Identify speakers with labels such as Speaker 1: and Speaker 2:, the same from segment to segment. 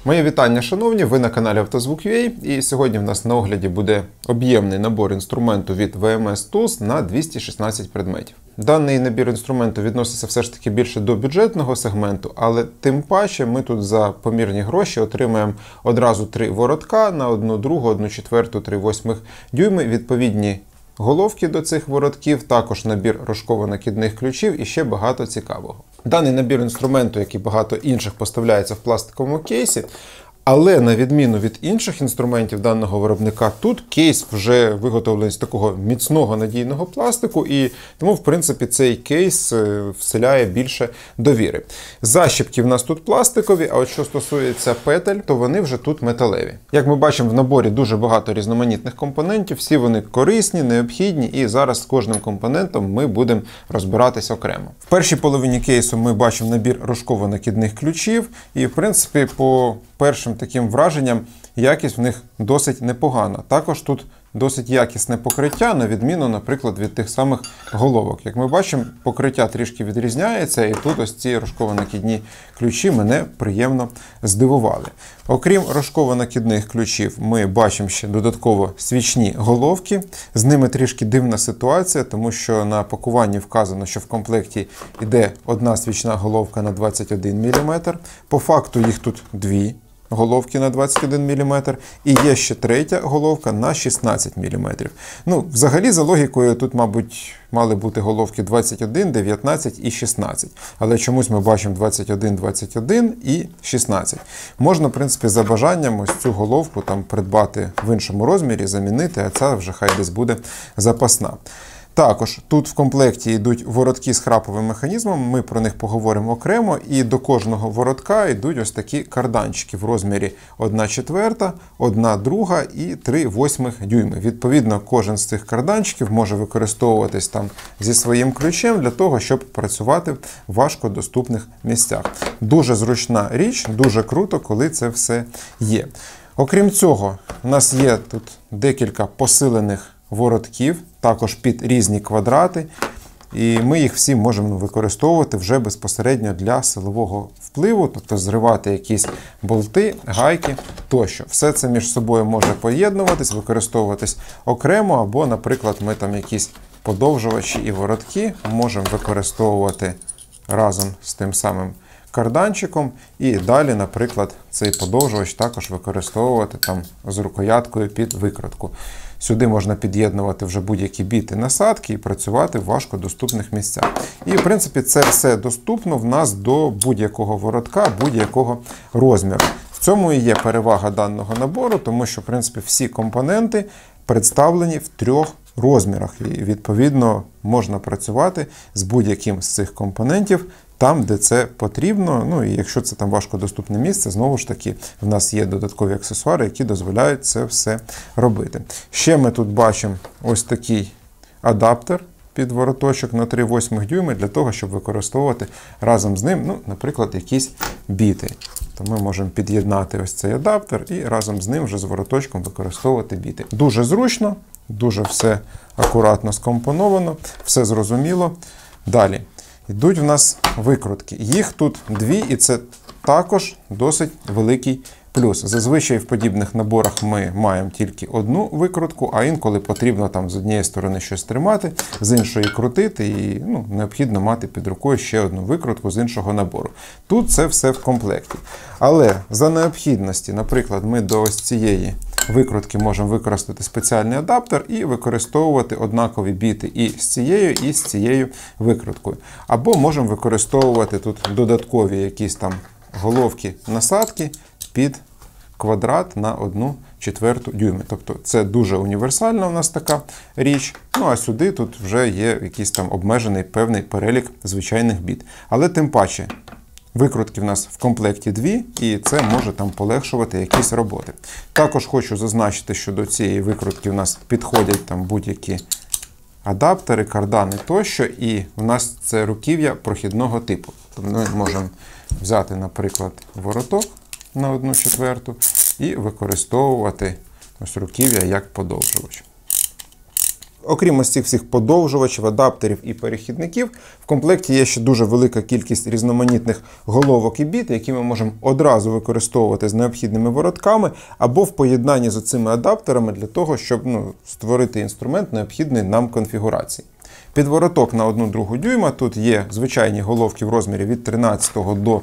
Speaker 1: Моє вітання, шановні, ви на каналі Автозвук.ua, і сьогодні в нас на огляді буде об'ємний набор інструменту від VMS Tools на 216 предметів. Даний набір інструменту відноситься все ж таки більше до бюджетного сегменту, але тим паче ми тут за помірні гроші отримаємо одразу 3 воротка на 1/2, 1/4, 3/8 дюйми, відповідні головки до цих воротків, також набір рожково-накидних ключів і ще багато цікавого. Даний набір інструменту, як і багато інших, поставляється в пластиковому кейсі, але на відміну від інших інструментів даного виробника, тут кейс вже виготовлений з такого міцного надійного пластику, і тому, в принципі, цей кейс вселяє більше довіри. Защіпки в нас тут пластикові, а от що стосується петель, то вони вже тут металеві. Як ми бачимо, в наборі дуже багато різноманітних компонентів, всі вони корисні, необхідні, і зараз з кожним компонентом ми будемо розбиратись окремо. В першій половині кейсу ми бачимо набір рожково-накидних ключів, і, в принципі, по першим таким враженням якість в них досить непогана. Також тут досить якісне покриття, на відміну, наприклад, від тих самих головок. Як ми бачимо, покриття трішки відрізняється, і тут ось ці рожково-накидні ключі мене приємно здивували. Окрім рожково-накидних ключів, ми бачимо ще додатково свічні головки. З ними трішки дивна ситуація, тому що на пакуванні вказано, що в комплекті йде одна свічна головка на 21 мм. По факту їх тут дві головки на 21 мм, і є ще третя головка на 16 мм. Ну, взагалі, за логікою, тут, мабуть, мали бути головки 21, 19 і 16. Але чомусь ми бачимо 21, 21 і 16. Можна, в принципі, за бажанням ось цю головку там придбати в іншому розмірі, замінити, а ця вже хай десь буде запасна. Також тут в комплекті йдуть воротки з храповим механізмом, ми про них поговоримо окремо, і до кожного воротка йдуть ось такі карданчики в розмірі 1/4, 1/2 і 3/8 дюйми. Відповідно, кожен з цих карданчиків може використовуватись там зі своїм ключем для того, щоб працювати в важкодоступних місцях. Дуже зручна річ, дуже круто, коли це все є. Окрім цього, у нас є тут декілька посилених воротків, також під різні квадрати, і ми їх всі можемо використовувати вже безпосередньо для силового впливу, тобто зривати якісь болти, гайки тощо. Все це між собою може поєднуватись, використовуватись окремо, або, наприклад, ми там якісь подовжувачі і воротки можемо використовувати разом з тим самим карданчиком, і далі, наприклад, цей подовжувач також використовувати там з рукояткою під викрутку. Сюди можна під'єднувати вже будь-які біти, насадки і працювати в важкодоступних місцях. І, в принципі, це все доступно в нас до будь-якого воротка, будь-якого розміру. В цьому і є перевага даного набору, тому що, в принципі, всі компоненти представлені в 3 розмірах. І, відповідно, можна працювати з будь-яким з цих компонентів там, де це потрібно. Ну і якщо це там важкодоступне місце, знову ж таки, в нас є додаткові аксесуари, які дозволяють це все робити. Ще ми тут бачимо ось такий адаптер під вороточок на 3/8 дюйми для того, щоб використовувати разом з ним, ну, наприклад, якісь біти. То ми можемо під'єднати ось цей адаптер і разом з ним вже з вороточком використовувати біти. Дуже зручно, дуже все акуратно скомпоновано, все зрозуміло. Далі. Йдуть в нас викрутки. Їх тут 2, і це також досить великий плюс. Зазвичай в подібних наборах ми маємо тільки одну викрутку, а інколи потрібно там з однієї сторони щось тримати, з іншої крутити, і необхідно мати під рукою ще одну викрутку з іншого набору. Тут це все в комплекті. Але за необхідності, наприклад, ми до ось цієї викрутки можемо використати спеціальний адаптер і використовувати однакові біти і з цією викруткою. Або можемо використовувати тут додаткові якісь там головки насадки під квадрат на 1/4 дюйми. Тобто це дуже універсальна у нас така річ. Ну а сюди тут вже є якийсь там обмежений певний перелік звичайних біт. Але тим паче, викрутки в нас в комплекті 2, і це може там полегшувати якісь роботи. Також хочу зазначити, що до цієї викрутки в нас підходять там будь-які адаптери, кардани тощо, і в нас це руків'я прохідного типу. Тобто ми можемо взяти, наприклад, вороток на 1/4 і використовувати ось руків'я як подовжувач. Окрім ось цих всіх подовжувачів, адаптерів і перехідників, в комплекті є ще дуже велика кількість різноманітних головок і біт, які ми можемо одразу використовувати з необхідними воротками або в поєднанні з цими адаптерами для того, щоб створити інструмент необхідної нам конфігурації. Під вороток на 1/2 дюйма тут є звичайні головки в розмірі від 13 до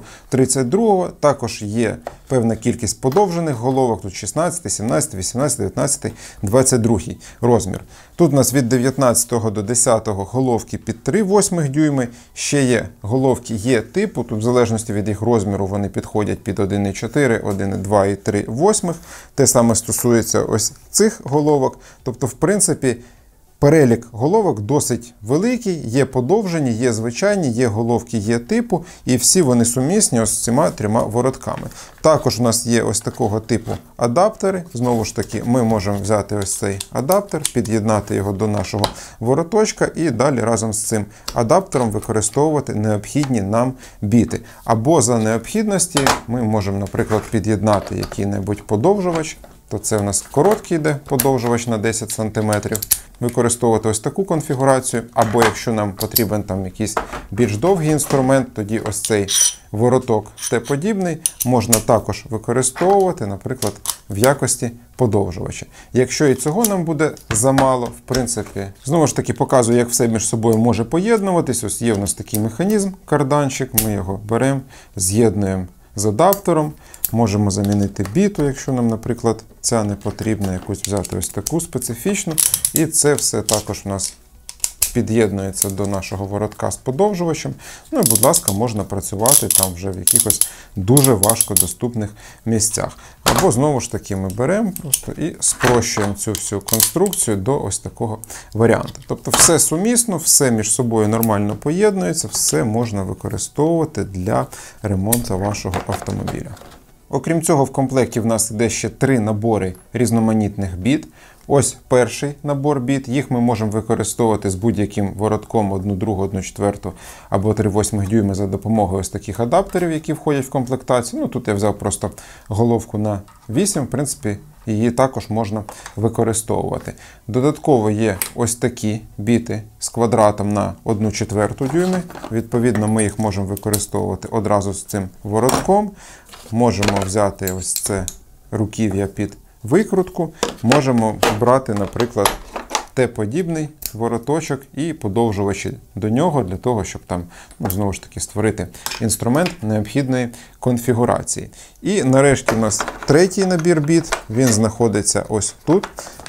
Speaker 1: 32, також є певна кількість подовжених головок, тут 16, 17, 18, 19, 22 розмір. Тут у нас від 19 до 10 головки під 3/8 дюйми, ще є головки Є типу, тут в залежності від їх розміру вони підходять під 1,4, 1,2 і 3/8. Те саме стосується ось цих головок, тобто в принципі перелік головок досить великий, є подовжені, є звичайні, є головки Є типу, і всі вони сумісні ось з цими 3 воротками. Також у нас є ось такого типу адаптери. Знову ж таки, ми можемо взяти ось цей адаптер, під'єднати його до нашого вороточка і далі разом з цим адаптером використовувати необхідні нам біти. Або за необхідності ми можемо, наприклад, під'єднати який-небудь подовжувач. То це у нас короткий йде подовжувач на 10 см. Використовувати ось таку конфігурацію, або якщо нам потрібен там якийсь більш довгий інструмент, тоді ось цей вороток Т-подібний можна також використовувати, наприклад, в якості подовжувача. Якщо і цього нам буде замало, в принципі, знову ж таки показую, як все між собою може поєднуватись. Ось є в нас такий механізм, карданчик, ми його беремо, з'єднуємо з адаптером, можемо замінити біту, якщо нам, наприклад, ця не потрібна, якусь взяти ось таку специфічну. І це все також у нас під'єднується до нашого воротка з подовжувачем. Ну і, будь ласка, можна працювати там вже в якихось дуже важкодоступних місцях. Або, знову ж таки, ми беремо просто і спрощуємо цю всю конструкцію до ось такого варіанту. Тобто все сумісно, все між собою нормально поєднується, все можна використовувати для ремонту вашого автомобіля. Окрім цього, в комплекті в нас йде ще 3 набори різноманітних біт. Ось перший набор біт, їх ми можемо використовувати з будь-яким воротком 1/2, 1/4 або 3/8 дюйма за допомогою ось таких адаптерів, які входять в комплектацію. Тут я взяв просто головку на 8, в принципі, її також можна використовувати. Додатково є ось такі біти з квадратом на 1/4 дюйми. Відповідно, ми їх можемо використовувати одразу з цим воротком. Можемо взяти ось це руків'я під викрутку. Можемо брати, наприклад, Т-подібний вороточок і подовжувачі до нього, для того, щоб там, знову ж таки, створити інструмент необхідної конфігурації. І нарешті у нас третій набір біт, він знаходиться ось тут.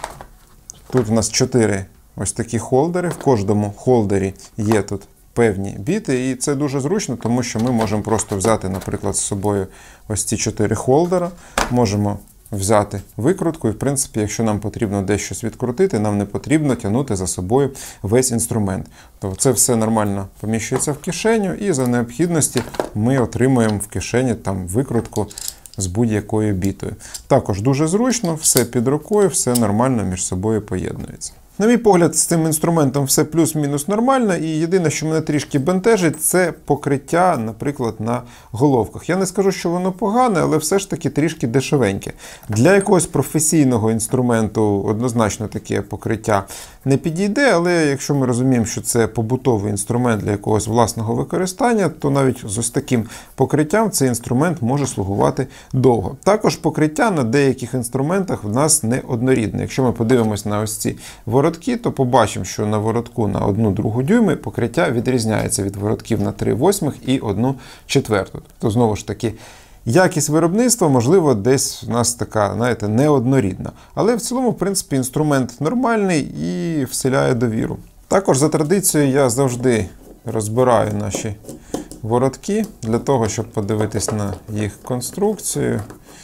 Speaker 1: Тут у нас 4 ось такі холдери, в кожному холдері є тут певні біти, і це дуже зручно, тому що ми можемо просто взяти, наприклад, з собою ось ці 4 холдера, можемо взяти викрутку, і, в принципі, якщо нам потрібно десь щось відкрутити, нам не потрібно тягнути за собою весь інструмент. Тобто це все нормально поміщується в кишеню, і за необхідності ми отримуємо в кишені там викрутку з будь-якою бітою. Також дуже зручно, все під рукою, все нормально між собою поєднується. На мій погляд, з цим інструментом все плюс-мінус нормально, і єдине, що мене трішки бентежить, це покриття, наприклад, на головках. Я не скажу, що воно погане, але все ж таки трішки дешевеньке. Для якогось професійного інструменту однозначно таке покриття не підійде, але якщо ми розуміємо, що це побутовий інструмент для якогось власного використання, то навіть з ось таким покриттям цей інструмент може слугувати довго. Також покриття на деяких інструментах в нас не однорідне. Якщо ми подивимось на ось ці воротки, то побачимо, що на воротку на 1/2 дюйми покриття відрізняється від воротків на 3/8 і 1/4. Тобто, знову ж таки, якість виробництва, можливо, десь у нас така, знаєте, неоднорідна. Але в цілому, в принципі, інструмент нормальний і вселяє довіру. Також за традицією я завжди розбираю наші воротки для того, щоб подивитись на їх конструкцію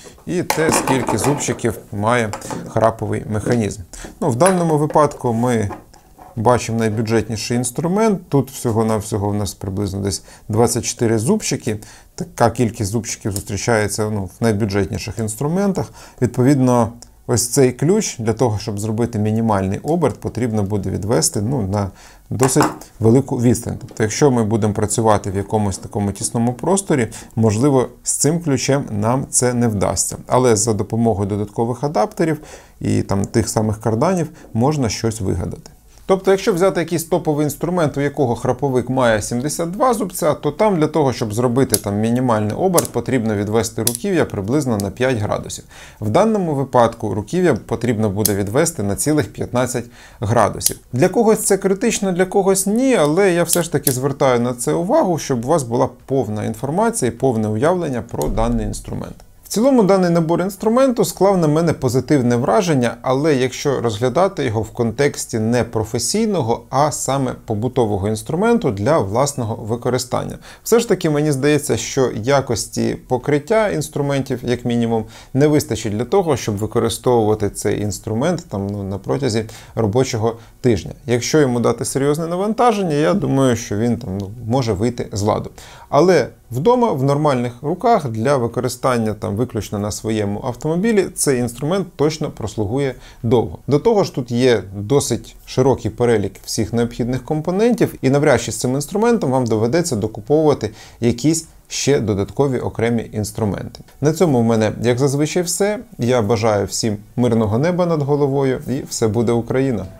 Speaker 1: і те, скільки зубчиків має храповий механізм. В даному випадку ми бачимо найбюджетніший інструмент. Тут всього-навсього у нас приблизно десь 24 зубчики. Така кількість зубчиків зустрічається в найбюджетніших інструментах. Відповідно, ось цей ключ для того, щоб зробити мінімальний оберт, потрібно буде відвести на досить велику відстань. Тобто, якщо ми будемо працювати в якомусь такому тісному просторі, можливо, з цим ключем нам це не вдасться. Але за допомогою додаткових адаптерів і тих самих карданів можна щось вигадати. Тобто, якщо взяти якийсь топовий інструмент, у якого храповик має 72 зубця, то там для того, щоб зробити там мінімальний оберт, потрібно відвести руків'я приблизно на 5 градусів. В даному випадку руків'я потрібно буде відвести на цілих 15 градусів. Для когось це критично, для когось ні, але я все ж таки звертаю на це увагу, щоб у вас була повна інформація і повне уявлення про даний інструмент. В цілому даний набор інструменту склав на мене позитивне враження, але якщо розглядати його в контексті не професійного, а саме побутового інструменту для власного використання. Все ж таки мені здається, що якості покриття інструментів, як мінімум, не вистачить для того, щоб використовувати цей інструмент на протязі робочого тижня. Якщо йому дати серйозне навантаження, я думаю, що він може вийти з ладу. Але вдома, в нормальних руках, для використання виключно на своєму автомобілі, цей інструмент точно прослугує довго. До того ж, тут є досить широкий перелік всіх необхідних компонентів, і навряд чи з цим інструментом вам доведеться докуповувати якісь ще додаткові окремі інструменти. На цьому в мене, як зазвичай, все. Я бажаю всім мирного неба над головою, і все буде Україна!